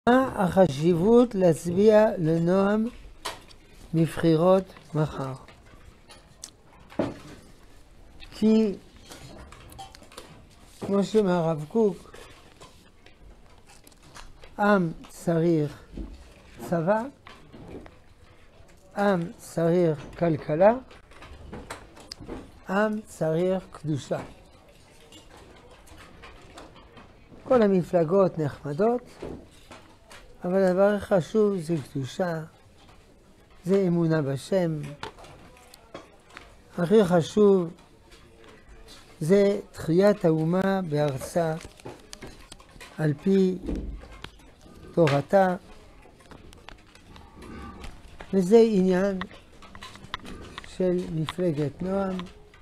מה החשיבות להצביע לנועם בבחירות מחר? כי כמו שאומר הרב קוק, עם צריך צבא, עם צריך כלכלה, עם צריך קדושה. כל המפלגות נחמדות, אבל הדבר החשוב זה קדושה, זה אמונה בשם. הכי חשוב זה תחיית האומה בארצה על פי תורתה, וזה עניין של מפלגת נועם.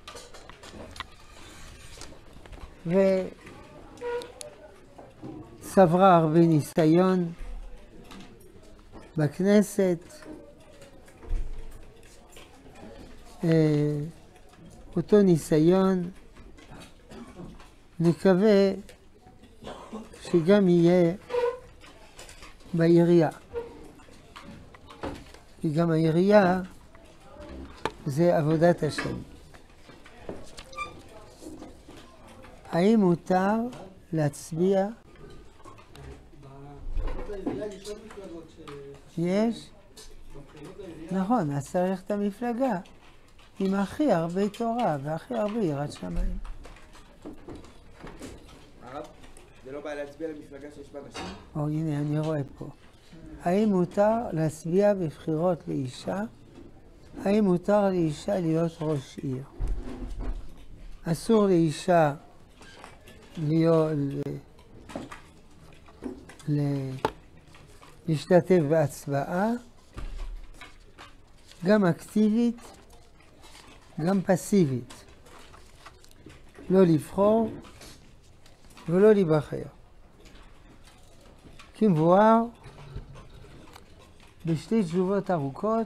וצברה הרבה ניסיון בכנסת, אותו ניסיון נקווה שגם יהיה בעירייה, כי גם העירייה זה עבודת השם. האם מותר להצביע? יש? נכון, אז צריך את המפלגה עם הכי הרבה תורה והכי הרבה יראת שמיים. הרב, זה לא בא להצביע למפלגה שיש בה נשים? או הנה, אני רואה פה. האם מותר להצביע בבחירות לאישה? האם מותר לאישה להיות ראש עיר? אסור לאישה להשתתף בהצבעה, גם אקטיבית, גם פסיבית. לא לבחור ולא להיבחר. כמבואר בשתי תשובות ארוכות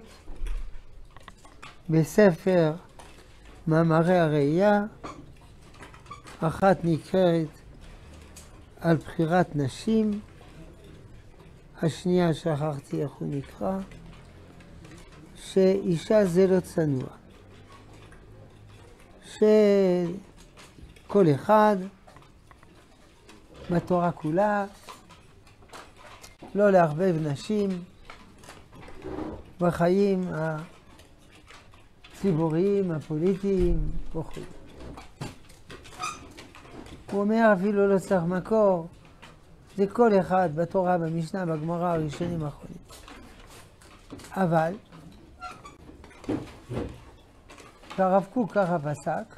בספר מאמרי הראייה, אחת נקראת על בחירת נשים, השנייה שכחתי איך הוא נקרא, שאישה זה לא צנוע, שכל אחד בתורה כולה לא לערבב נשים בחיים הציבוריים, הפוליטיים וכו'. הוא אומר אפילו לא צריך מקור, זה כל אחד בתורה, במשנה, בגמרא, הראשונים האחרונים. אבל הרב קוק ככה פסק,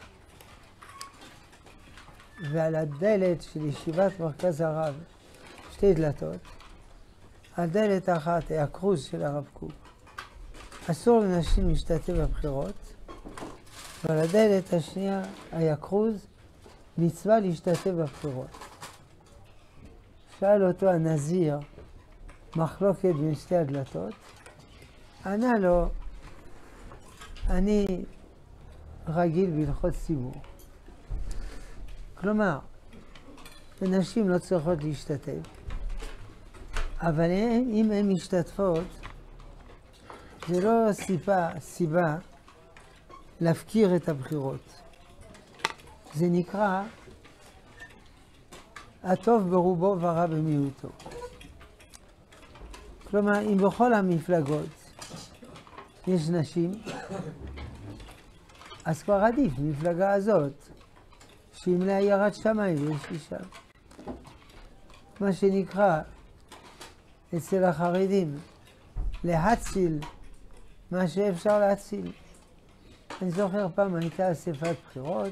ועל הדלת של ישיבת מרכז הרב שתי דלתות, על דלת אחת היה כרוז של הרב קוק, אסור לנשים להשתתף בבחירות, ועל הדלת השנייה היה כרוז, מצווה להשתתף בבחירות. שאל אותו הנזיר, מחלוקת בין שתי הדלתות, ענה לו, אני רגיל בהלכות ציבור. כלומר, נשים לא צריכות להשתתף, אבל אם הן משתתפות, זה לא סיבה להפקיר את הבחירות. זה נקרא הטוב ברובו ורע במיעוטו. כלומר, אם בכל המפלגות יש נשים, אז כבר עדיף במפלגה הזאת, שאם לה יראת שמיים ויש אישה. מה שנקרא אצל החרדים, להציל מה שאפשר להציל. אני זוכר פעם הייתה אספת בחירות,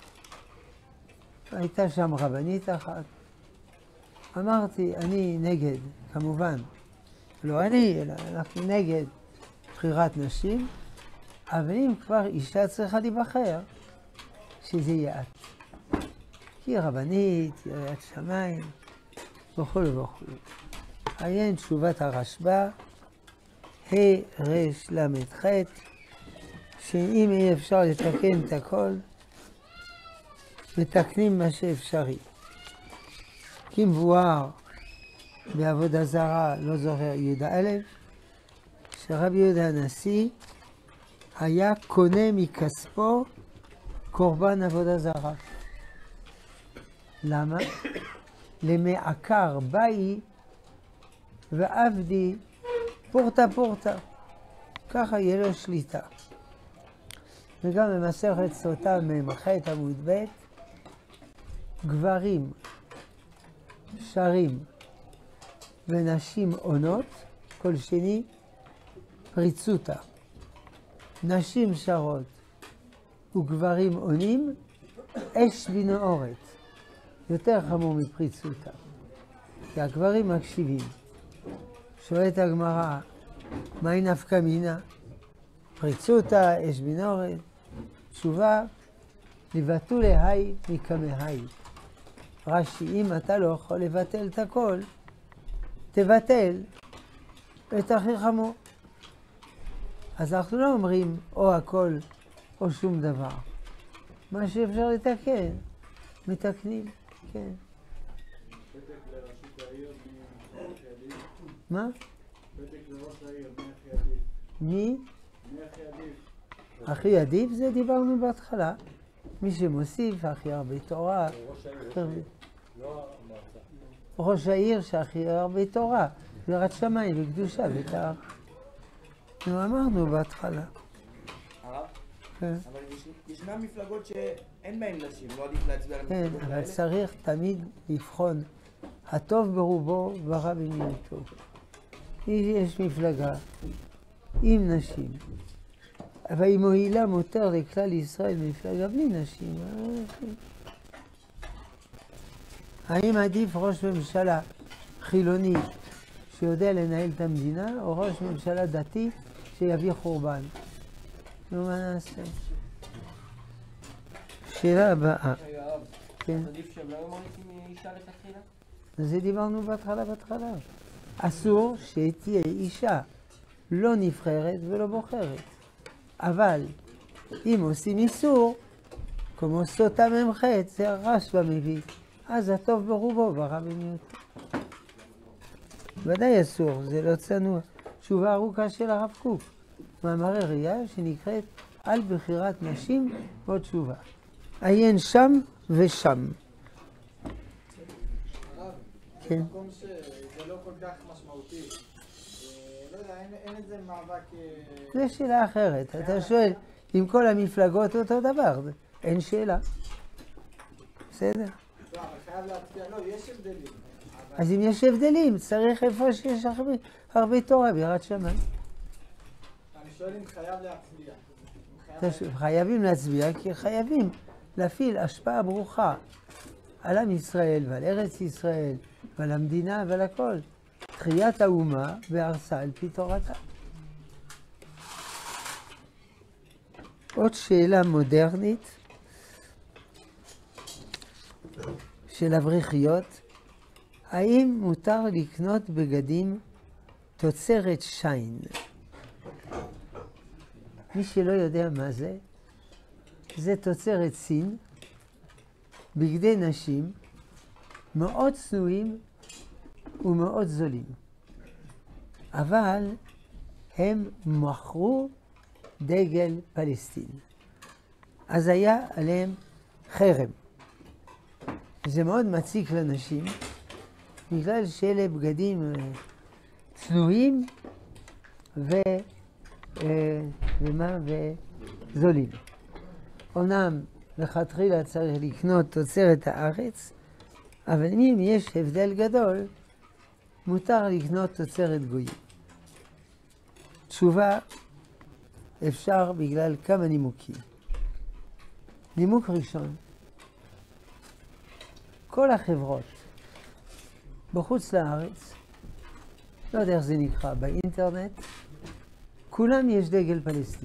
הייתה שם רבנית אחת. אמרתי, אני נגד, כמובן, לא אני, אלא אנחנו נגד בחירת נשים, אבל אם כבר אישה צריכה להיבחר, שזה יהיה את. כי רבנית, יראת שמיים, וכו' וכו'. עיין תשובת הרשב"א, ה'רל"ח, שאם אי אפשר לתקן את הכל, מתקנים מה שאפשרי. כמבואר בעבודה זרה, לא זוכר, י"א, שרבי יהודה הנשיא היה קונה מכספו קורבן עבודה זרה. למה? למעקר באי ועבדי פורטה פורטה. ככה יהיה לו שליטה. וגם במסכת סוטה ממ"ח עמוד ב', גברים שרים ונשים עונות, כל שני פריצותה. נשים שרות וגברים עונים, אש בנאורת. יותר חמור מפריצותה. כי הגברים מקשיבים. שואלת הגמרא, מהי נפקא מינה? פריצותה, אש בנאורת. תשובה, לבטולי היי מקמהי. רש"י, אם אתה לא יכול לבטל את הכל, תבטל את הכי חמור. אז אנחנו לא אומרים או הכל או שום דבר. מה שאפשר לתקן, מתקנים, כן. פתק לראשות העיר מאחי עדיף. מה? פתק לראש העיר מאחי עדיף. מי? מאחי עדיף. הכי עדיף זה דיברנו בהתחלה. מי שמוסיף הכי הרבה תורה. ראש העיר שהכי הרבה תורה. יראת שמיים וקדושה ותאר. נו, אמרנו בהתחלה. הרב? כן. אבל ישנן מפלגות שאין בהן נשים, לא עדיף להצביע על כן, המפלגות אבל האלה? צריך תמיד לבחון הטוב ברובו והרע במיעוטו. יש מפלגה עם נשים, אבל היא מועילה מותר לכלל ישראל מפלגה בלי נשים. האם עדיף ראש ממשלה חילוני שיודע לנהל את המדינה, או ראש ממשלה דתי שיביא חורבן? נו, מה נעשה? שאלה הבאה. כן. עדיף שהם לא היו מורידים מאישה לתחילה? זה דיברנו בהתחלה. אסור שתהיה אישה לא נבחרת ולא בוחרת. אבל אם עושים איסור, כמו סוטה ממ"ח, זה הרשב"א מביא, אז הטוב ברובו והרע במיעוטו. ודאי אסור, זה לא צנוע. תשובה ארוכה של הרב קוק, מאמרי ראייה שנקראת על בחירת נשים ועוד תשובה. עיין שם ושם. הרב, כן. במקום שזה לא כל כך משמעותי. לא יודע, אין איזה מאבק... זו שאלה אחרת. אתה שואל, אם כל המפלגות אותו דבר, אין שאלה. בסדר? לא, אבל חייב להצביע. לא, יש הבדלים. אז אם יש הבדלים, צריך איפה שיש הרבה תורה ביראת שמיים. אני שואל אם חייב להצביע. חייבים להצביע, כי חייבים להפעיל השפעה ברוכה על עם ישראל ועל ארץ ישראל ועל המדינה ועל הכל. תחיית האומה והרסה על פי תורתה. עוד שאלה מודרנית של אברכיות, האם מותר לקנות בגדים תוצרת שיין? מי שלא יודע מה זה, זה תוצרת סין, בגדי נשים, מאוד צנועים ומאוד זולים. אבל הם מכרו דגל פלסטין. אז היה עליהם חרם. זה מאוד מציק לנשים, בגלל שאלה בגדים צנועים וזולים. אומנם לכתחילה צריך לקנות תוצרת הארץ, אבל אם יש הבדל גדול, מותר לקנות תוצרת גויים. תשובה, אפשר בגלל כמה נימוקים. נימוק ראשון, כל החברות בחוץ לארץ, לא יודע איך זה נקרא, באינטרנט, כולם יש דגל פלסטין.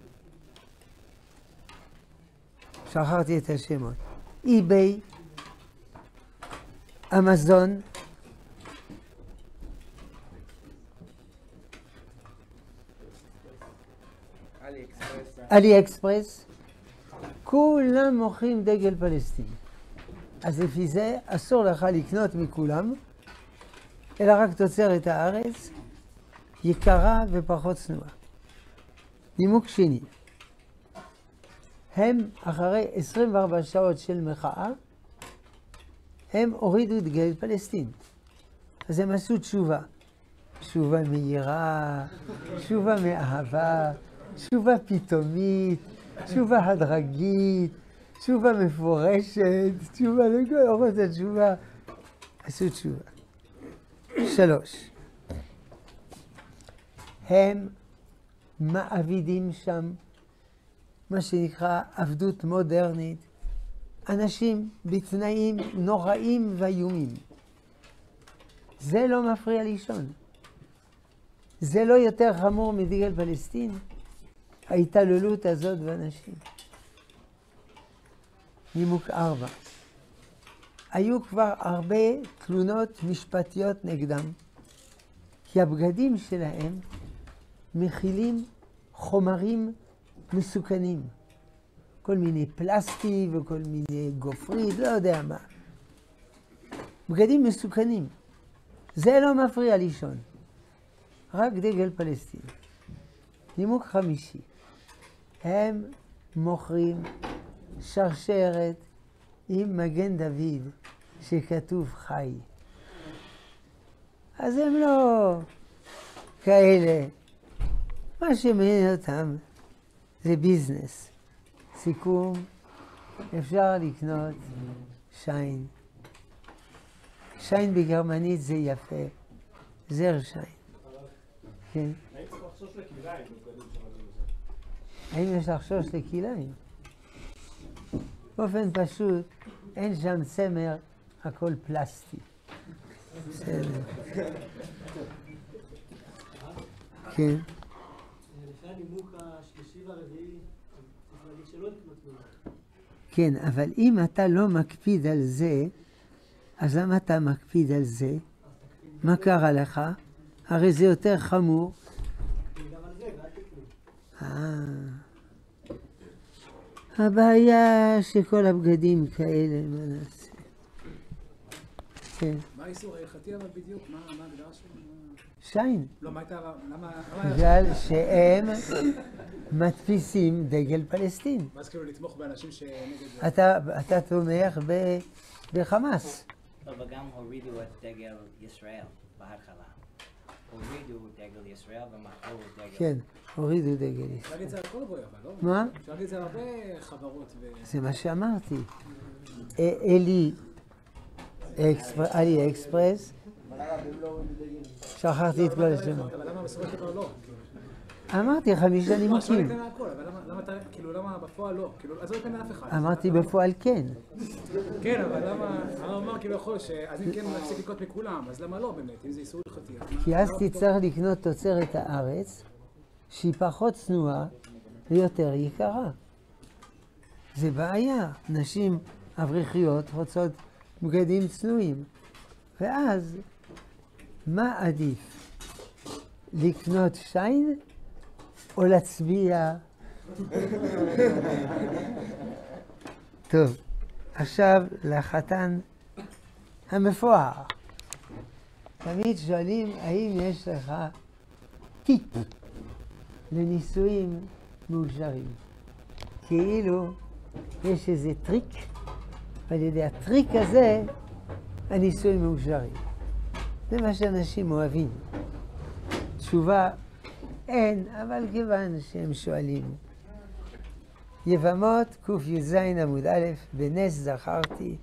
שכחתי את השמות. eBay, אמזון, אלי אקספרס, כולם מוכרים דגל פלסטין. אז לפי זה אסור לך לקנות מכולם, אלא רק תוצרת הארץ, יקרה ופחות צנועה. נימוק שני, הם אחרי 24 שעות של מחאה, הם הורידו את דגל פלסטין. אז הם עשו תשובה. תשובה מהירה, תשובה מאהבה, תשובה פתאומית, תשובה הדרגית, תשובה מפורשת, תשובה לכל אורות התשובה. עשו תשובה. 3. הם מעבידים שם מה שנקרא עבדות מודרנית, אנשים בתנאים נוראים ואיומים. זה לא מפריע לישון. זה לא יותר חמור מדגל פלסטין, ההתעללות הזאת באנשים. נימוק 4. היו כבר הרבה תלונות משפטיות נגדם, כי הבגדים שלהם מכילים חומרים מסוכנים. כל מיני פלסטי וכל מיני גופרית, לא יודע מה. בגדים מסוכנים. זה לא מפריע לישון. רק דגל פלסטין. נימוק 5. הם מוכרים שרשרת עם מגן דוד שכתוב חי. אז הם לא כאלה. מה שמעניין אותם זה ביזנס. סיכום, אפשר לקנות שיין. שיין בגרמנית זה יפה. זר שיין. כן. האם צריך לחשוש לכליים בבגדים שמגיעים לזה? האם יש לחשוש לכליים? באופן פשוט, אין שם צמר, הכל פלסטי. בסדר. כן. לפני הנימוק השלישי והרביעי, צריך להגיד שלא לקנות תמונה. כן, אבל אם אתה לא מקפיד על זה, אז למה אתה מקפיד על זה? מה קרה לך? הרי זה יותר חמור. גם על זה, ואל תקנו. הבעיה שכל הבגדים כאלה, מה נעשה? כן. מה האיסור ההלכתי אבל בדיוק? מה ההגדרה שלו? שיין. לא, מה הייתה... למה... בגלל שהם מדפיסים דגל פלסטין. ואז כאילו לתמוך באנשים שנגד... אתה תומך בחמאס. לא, וגם הורידו את דגל ישראל בהתחלה. הורידו דגל ישראל ומחאו דגל... כן, הורידו דגל אפשר ישראל. להגיד את זה על כל בוי, אבל לא? מה? אפשר להגיד את זה על הרבה חברות ו... זה מה שאמרתי. אלי אקספרס, שכחתי את כל השמות. אבל למה בסופו של דבר לא? אמרתי 5 אפשר נימוקים. לקנות הכל, אבל למה אתה... כאילו, למה בפועל לא? כאילו, אז לא לקנות אף אחד. אמרתי בפועל כן. כן, אבל למה... הוא אמר כאילו יכול אז אם כן נפסיק לקנות מכולם, אז למה לא באמת? אם זה איסור הלכתי. כי אז תצטרך לקנות תוצרת הארץ, שהיא פחות צנועה ויותר יקרה. זה בעיה. נשים אברכיות רוצות בגדים צנועים. ואז, מה עדיף? לקנות שיין או להצביע? טוב, עכשיו לחתן המפואר. תמיד שואלים האם יש לך טיפ לנישואים מאושרים. כאילו יש איזה טריק, ועל ידי הטריק הזה הנישואים מאושרים. זה מה שאנשים אוהבים. תשובה אין, אבל כיוון שהם שואלים. יבמות ק"ז עמוד א', בנס זכרתי,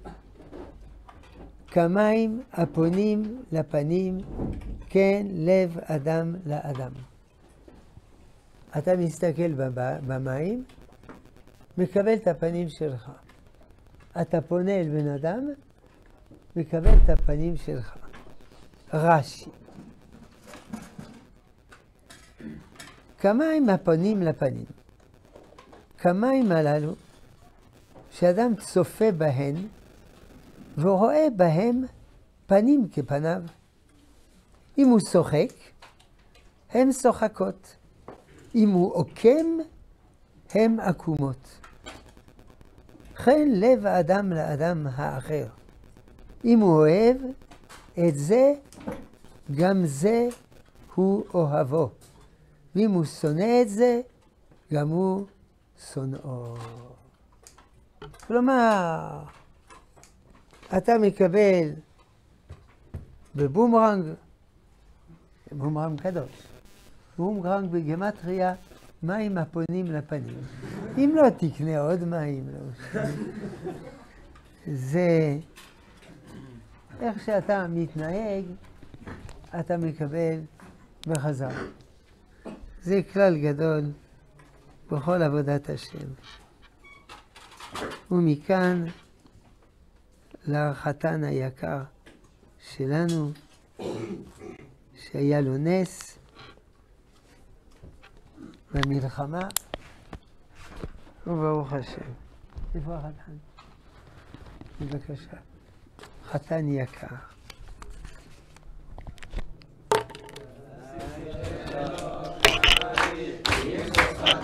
כמים הפונים לפנים, כן לב אדם לאדם. אתה מסתכל במים, מקבל את הפנים שלך. אתה פונה אל בן אדם, מקבל את הפנים שלך. רש"י. כמים הפונים לפנים. כמים הללו, שאדם צופה בהן, ורואה בהם פנים כפניו. אם הוא שוחק, הן שוחקות. אם הוא עוקם, הן עקומות. כן לב האדם לאדם האחר. אם הוא אוהב, את זה גם זה הוא אוהבו. ואם הוא שונא את זה, גם הוא שונאו. כלומר, אתה מקבל בבומרנג, בומרנג קדוש, בומרנג בגמטריה, מים הפונים לפנים. אם לא תקנה עוד מים, לא. זה איך שאתה מתנהג, אתה מקבל בחזרה. זה כלל גדול בכל עבודת השם. ומכאן לחתן היקר שלנו, שהיה לו נס במלחמה, וברוך השם. איפה החתן? בבקשה. חתן יקר.